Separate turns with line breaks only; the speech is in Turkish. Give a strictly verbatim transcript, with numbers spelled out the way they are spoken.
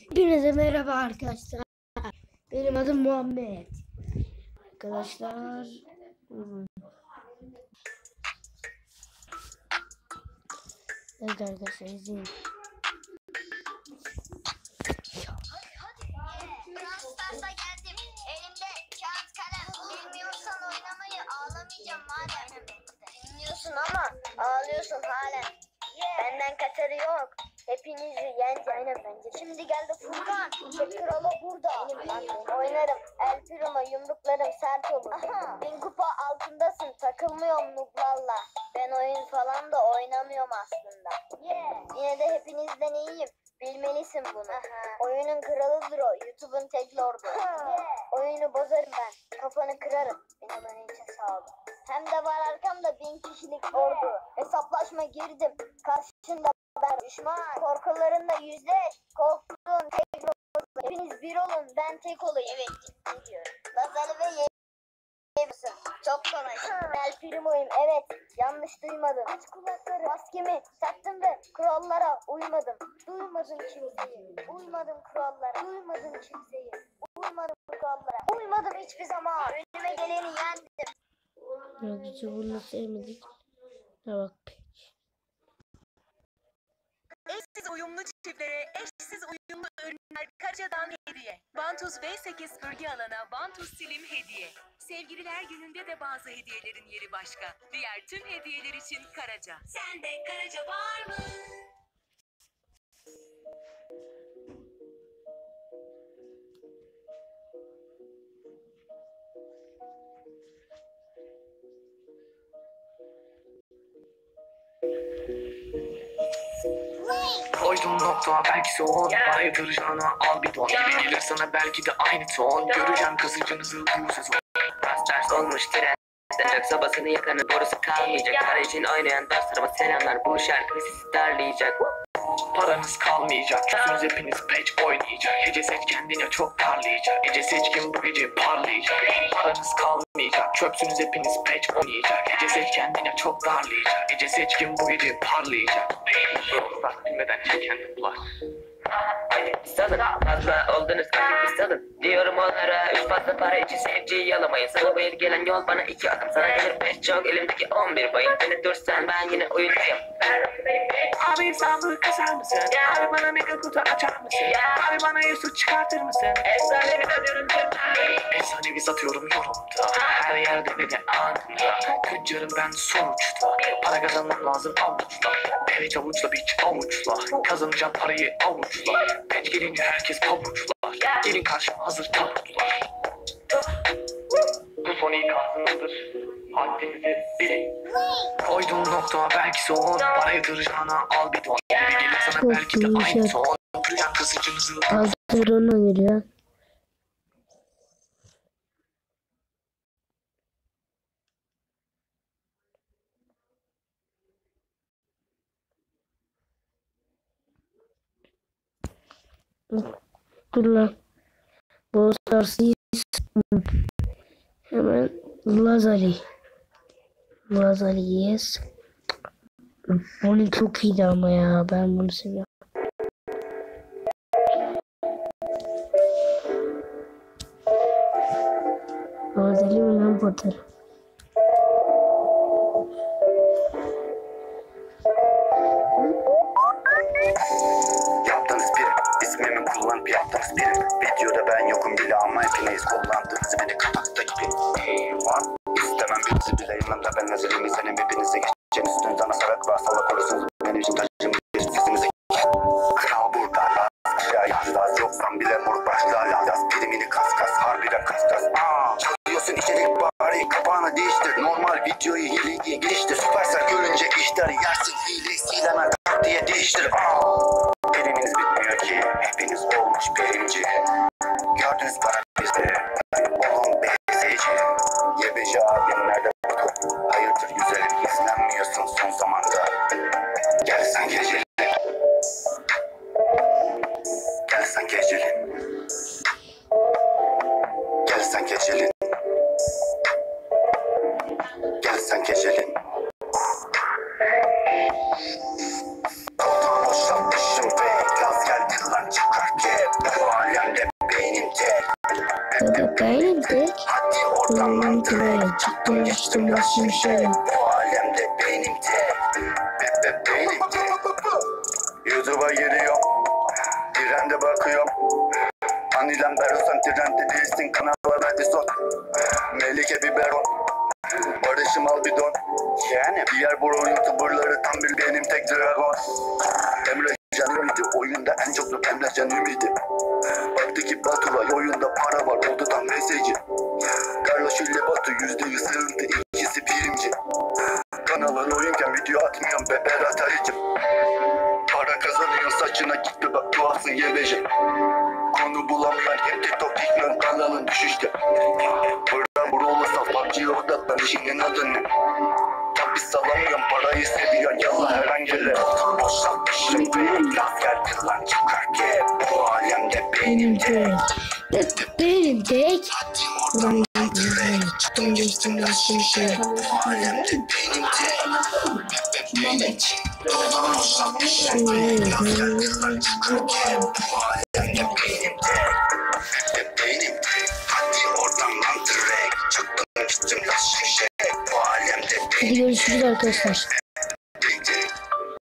Hepinize merhaba arkadaşlar. Benim adım Muhammed. Arkadaşlar. Evet arkadaşlar izleyin.
Fransız'a geldim. Elimde kağıt kalem. Bilmiyorsan oynamayı ağlamayacağım madem. Bilmiyorsun ama ağlıyorsun halen. Benden kaçarı yok. Hepinizi yeneceğim. Aynen bence. Şimdi geldi Furkan. Çek kralı burada. Benim oynarım. El Primo yumruklarım sert olur. Aha. Bin kupa altındasın. Takılmıyorum nublarla. Ben oyun falan da oynamıyorum aslında. Yeah. Yine de hepinizden iyiyim. Bilmelisin bunu. Aha. Oyunun kralıdır o. YouTube'un tek lordu. Yeah. Oyunu bozarım ben. Kafanı kırarım. Beni abone için sağ olun. Hem de var arkamda bin kişilik ordu. Hesaplaşma girdim. Karşında ben düşman. Korkularınla yüzleş. Korktuğun tek lordu. Hepiniz bir olun. Ben tek olayım. Evet. Ne diyorum? Lazali ve Yemişsin. Çok kolay. El Primo'yum. Evet. Yanlış duymadın. Aç kulakları. Maskemi taktım ve kurallara uymadım. Duymadım kimseyi. Uymadım kurallara. Duymadım kimseyi. Uymadım kurallara. Uymadım hiçbir zaman. Önüme geleni yendim.
Yoksa bunu sevmedik. Ha bak.
Eşsiz uyumlu çiftlere eşsiz uyumlu ürünler Karaca'dan hediye. Vantuz V sekiz bölge alana Vantuz Slim hediye. Sevgililer gününde de bazı hediyelerin yeri başka. Diğer tüm hediyeler için Karaca. Sende Karaca var mı?
Koydum nokta belki son bana yatıracağına al bir ton. Gibi gelir sana belki de aynı ton. Göreceğim kızıcınızı bu sezon.
Ters ters olmuş tren. Sıcak sobasını yakanın borusu kalmayacak. Para için oynayan dostlarıma selamlar. Bu şarkı sizi darlayacak.
Paranız kalmayacak. Çözünüz hepiniz patch oynayacak. Gece seç kendine çok parlayacak. Gece seçkin bu gece parlayacak. Paranız kalmayacak. Çöpsünüz hepiniz patch oynayacak. Gece seç kendine çok darlayacak. Gece seçkin bu gece parlayacak. Bak bilmeden çeken toplar.
Hadi salın, fazla oldunuz artık bir salın. Diyorum onlara üç fazla para için seyirciyi yalamayın. Sana bayır gelen yol bana iki adım. Sana gelir beş çok elimdeki on bir bayım. Beni dursan ben yine oyundayım.
Abi sandığı kasar mısın? Abi bana mega kutu açar mısın? Abi bana Yusuf çıkartır mısın?
Efsanevi satıyorum tümden.
Efsanevi satıyorum yorumda. Her yerde ve de anında. Tüccarım ben sonuçta. Para kazanmam lazım avuçla. Evet avuçla biç avuçla. Kazanacağım parayı avuçla. Peç gelince herkes pabuçlar. Gelin karşıma hazır tabutlar. Bu son ikazınızdır. Haddinizi bilin. Koyduğum nokta belki son. Bana yatıracağına al bir ton. Gibi gelir sana belki de aynı ton. Öpülen kızıcınızı
Hazır ona geliyor. Dur lan. Bu Stars'ı hemen Lazali. Lazali yes. Bunu çok iyiydi ama ya. Ben bunu seviyorum. Lazali mi lan portal?
Yaptınız biri, ismimi kullanıp yaptınız biri. Videoda ben yokum bile ama hepiniz kullandınız beni katakta gibi. Eyvah, istemem birisi bile yanımda ben nazarım. Senin hepinize geçeceğim üstünüzden asarak var salak olursunuz. Benim için taşım bir sesinize. Kral burada, aşağı yaz yoksan bile mor başlar yaz. Birimini kas kas, harbiden kas kas. Aaa, çalıyorsun içerik bari kapağını değiştir. Normal videoyu hileyi geliştir. Süpersel görünce işler yersin hileyi sileme diye değiştir. Aaa. Biriminiz bitmiyor ki, hepiniz olmuş birinci. Gördünüz para bizde, olun bezici. Yebeci abim nerede bakın? Hayırdır güzelim, izlenmiyorsun son zamanda. Gel sen gecelim. Gel sen gecelim. Gel sen gecelim. Gel sen gecelim. Boşaltmışım ve gaz geldi lan çıkarken.
Burada benim tek.
Hadi oradan lan direkt. Çıktım düştüm lan şimşek. Bu alemde benim tek. Be be benim tek. YouTube'a giriyorum. Trende bakıyorum. Anilen Berosan trende değilsin. Kanala verdi son. Melike biberon. Barış'ım al bidon. Yani diğer bro youtuberları tam bir benim tek dragon. Emre Can Ümidi oyunda en çok da Emre Can Ümidi. Baktı ki Baturay oyunda para var oldu tam mesajı. Carlos ile Batu yüzde yüz sığıntı ikisi birimci. Kanalın oyunken video atmıyorum be Berat Arıcım. Para kazanıyorsun saçına git be bak doğasın yebeci. Konu bulamayan hep TikTok tikmen kanalın düşüşte. Buradan burulu sal P U B G odaklan işinin adı ne? Tabi salamıyorum parayı seviyorsun yallah her an gele. Boşaltmışım ve laf geldi lan çıkarken. Bu alemde benim tek.
Benim tek.
Buradan direkt çıktım geçtim lan şimşek. Bu alemde benim tek. Benim tek. Boşaltmışım ve laf geldi lan çıkarken. Bu alemde benim tek. Benim tek. Hadi oradan lan direkt. Çıktım geçtim lan şimşek. Bu alemde
Hadi görüşürüz arkadaşlar.